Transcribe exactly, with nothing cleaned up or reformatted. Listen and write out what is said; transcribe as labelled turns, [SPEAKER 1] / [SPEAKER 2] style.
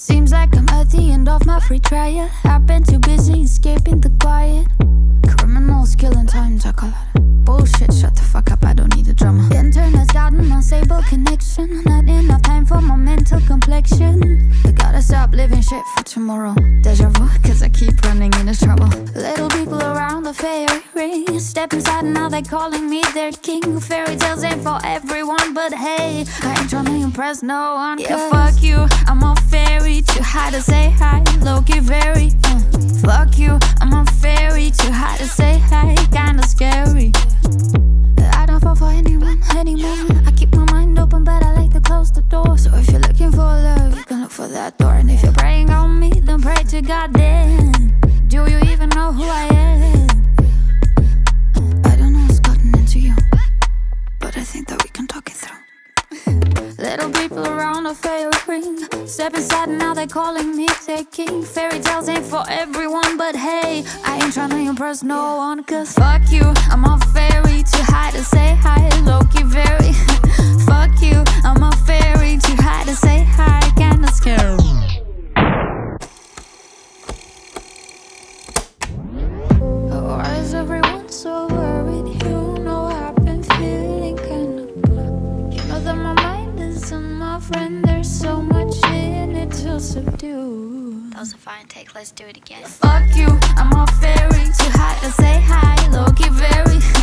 [SPEAKER 1] Seems like I'm at the end of my free trial. I've been too busy escaping the quiet. Criminals killing time, talk a lot of bullshit. Shut the fuck up, I don't need the drama. Internet's got an unstable connection. Not enough time for my mental complexion. I gotta stop living shit for tomorrow. Deja vu, cause I keep running into trouble. Little people around the fairy ring. Step inside and now they calling me their king. Fairy tales ain't for everyone, but hey, I ain't trying to impress no one. Yeah, fuck you, I'm a fairy. Too high to say hi, low-key very uh. Fuck you, I'm a fairy. Too high to say hi, kinda scary. I don't fall for anyone anymore. I keep my mind open, but I like to close the door. So if you're looking for love, you can look for that door. And if you're praying on me, then pray to God then. Do you even know who I am? I don't know what's gotten into you, but I think that we can talk it through. Little people around a fairy ring. Step inside and now they're calling me their king. Fairy tales ain't for everyone, but hey, I ain't trying to impress no one. Cause fuck you, I'm a fairy. Too high to say hi, low-key very fuck you, I'm a fairy. Too high to say hi, kinda scary. Why is everyone so worried? You know I've been feeling kinda blue. You know that my mind isn't my friend. There's so much in it to subdue.
[SPEAKER 2] That was a fine take, let's do it again.
[SPEAKER 1] Fuck you, I'm a fairy. Too high to say hi, low-key very